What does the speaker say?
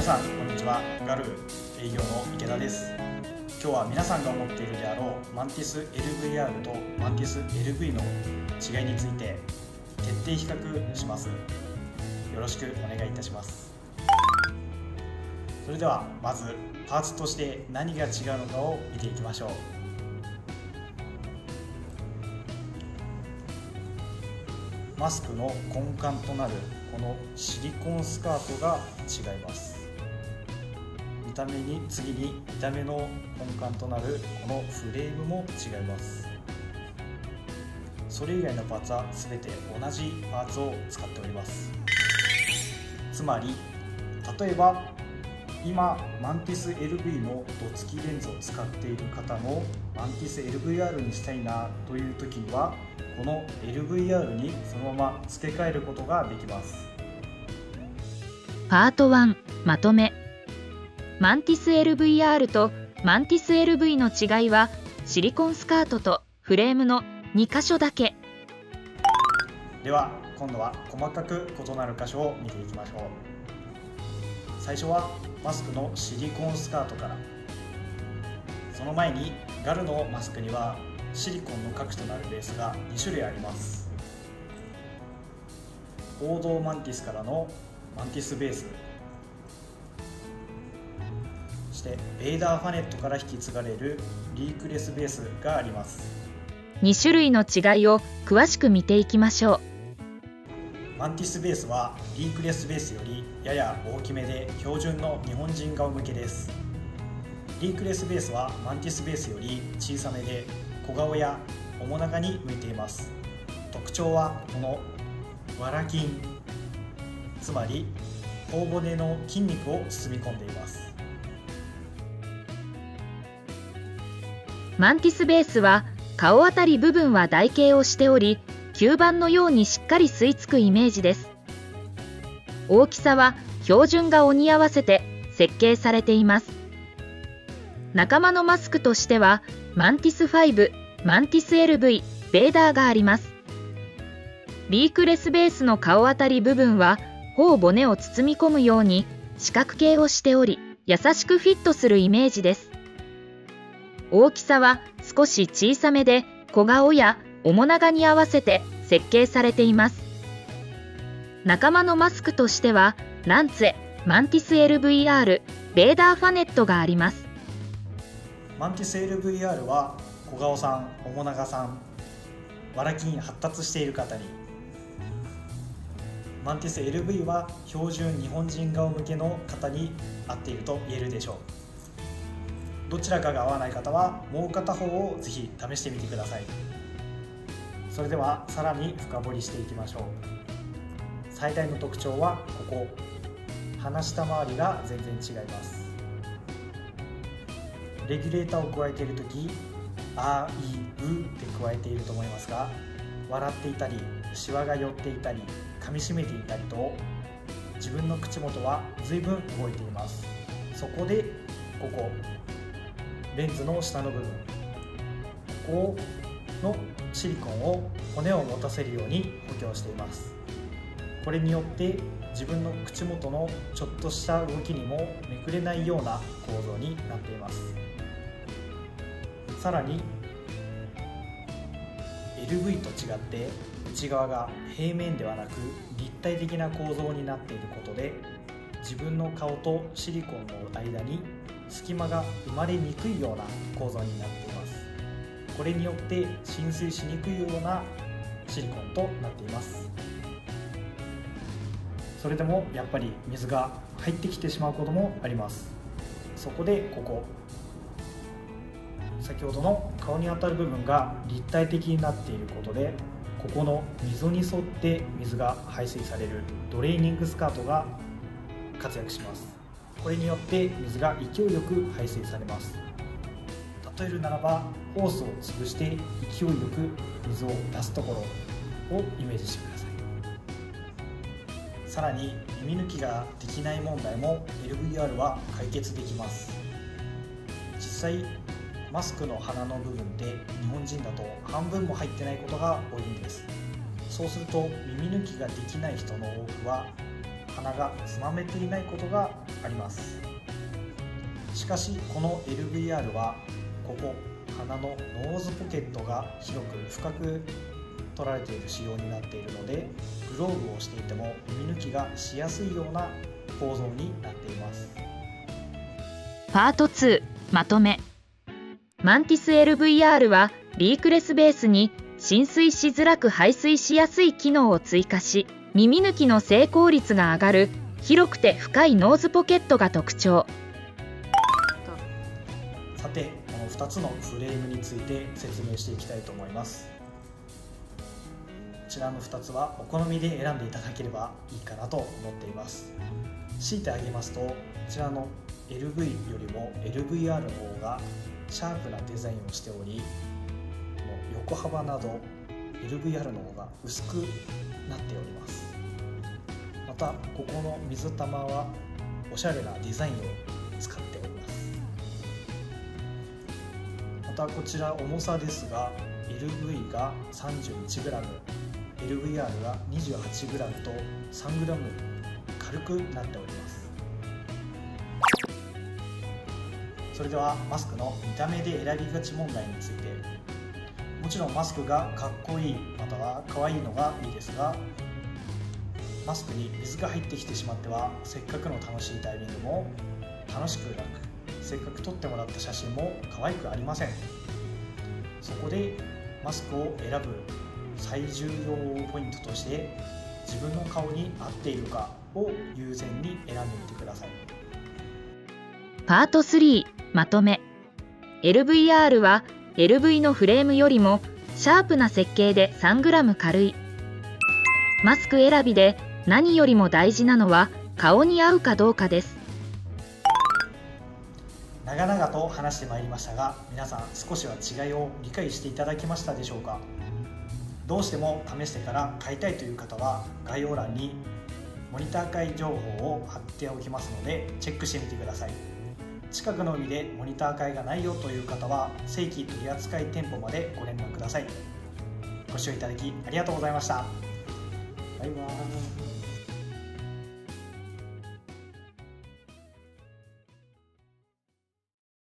さんこんにちは。ガル営業の池田です。今日は皆さんが思っているであろうマンティス LVR とマンティス LV の違いについて徹底比較します。よろしくお願いいたします。それではまずパーツとして何が違うのかを見ていきましょう。マスクの根幹となるこのシリコンスカートが違います。次に見た目の根幹となるこのフレームも違います。それ以外のパーツは全て同じパーツを使っております。つまり例えば今マンティス LV のドツキレンズを使っている方もマンティス LVR にしたいなという時にはこの LVR にそのまま付け替えることができます。 パート1まとめ。マンティス LVR とマンティス LV の違いはシリコンスカートとフレームの2箇所だけ。 では今度は細かく異なる箇所を見ていきましょう。最初はマスクのシリコンスカートから。その前にガルのマスクにはシリコンの核となるベースが2種類あります。王道マンティスからのマンティスベース、そしてベイダーファネットから引き継がれるリークレスベースがあります。 2種類の違いを詳しく見ていきましょう。 マンティスベースはリークレスベースよりやや大きめで標準の日本人顔向けです。リークレスベースはマンティスベースより小さめで小顔や面長に向いています。特徴はこのわら筋、つまり頬骨の筋肉を包み込んでいます。 マンティスベースは顔あたり部分は台形をしており吸盤のようにしっかり吸い付くイメージです。大きさは標準顔に合わせて設計されています。仲間のマスクとしてはマンティス5、マンティス LV、ベーダーがあります。リークレスベースの顔あたり部分は頬骨を包み込むように四角形をしており優しくフィットするイメージです。大きさは少し小さめで小顔や面長に合わせて設計されています。仲間のマスクとしてはランツェ、マンティス LVR、ベーダーファネットがあります。 マンティス LVR は小顔さん、面長さん、わら筋発達している方に、マンティス LV は標準日本人顔向けの方に合っていると言えるでしょう。どちらかが合わない方はもう片方をぜひ試してみてください。それではさらに深掘りしていきましょう。最大の特徴はここ、鼻下周りが全然違います。レギュレーターを加えているとき、あいうって加えていると思いますが、笑っていたりシワが寄っていたり噛みしめていたりと自分の口元は随分動いています。そこでここレンズの下の部分、ここのシリコンを骨を持たせるように補強しています。これによって自分の口元のちょっとした動きにもめくれないような構造になっています。さらに LV と違って内側が平面ではなく立体的な構造になっていることで自分の顔とシリコンの間に隙間が生まれにくいような構造になっています。これによって浸水しにくいようなシリコンとなっています。それでもやっぱり水が入ってきてしまうこともあります。そこでここ、先ほどの顔に当たる部分が立体的になっていることでここの溝に沿って水が排水されるドレーニングスカートが活躍します。これによって水が勢いよく排水されます。例えるならばホースを潰して勢いよく水を出すところをイメージしてください。さらに耳抜きができない問題も LVR は解決できます。実際マスクの鼻の部分で日本人だと半分も入ってないことが多いんです。そうすると耳抜きができない人の多くは鼻がつまめていないことがあります。しかしこの LVR はここ鼻のノーズポケットが広く深く取られている仕様になっているので、グローブをしていても耳抜きがしやすいような構造になっています。 パート2まとめ。マンティス LVR はリークレスベースに浸水しづらく排水しやすい機能を追加し、耳抜きの成功率が上がる広くて深いノーズポケットが特徴。 さて、この2つのフレームについて説明していきたいと思います。こちらの2つはお好みで選んでいただければいいかなと思っています。強いてあげますと、こちらの LV よりも LVR の方がシャープなデザインをしており、横幅など LVR の方が薄くなっております。またここの水玉はおしゃれなデザインを使っております。またこちら重さですが、 LV が 31g、LVR が 28g と 3g 軽くなっております。それではマスクの見た目で選びがち問題について。もちろんマスクがかっこいいまたは可愛いのがいいですが、マスクに水が入ってきてしまってはせっかくの楽しいタイミングも楽しくなく、せっかく撮ってもらった写真も可愛くありません。そこでマスクを選ぶ最重要ポイントとして、自分の顔に合っているかを優先に選んでみてください。 パート3まとめ。 LVR は LV のフレームよりもシャープな設計で 3g 軽い。マスク選びで何よりも大事なのは顔に合うかどうかです。 長々と話してまいりましたが、皆さん少しは違いを理解していただけましたでしょうか。どうしても試してから買いたいという方は概要欄にモニター会情報を貼っておきますのでチェックしてみてください。近くの海でモニター会がないよという方は正規取扱店舗までご連絡ください。ご視聴いただきありがとうございました。バイバーイ。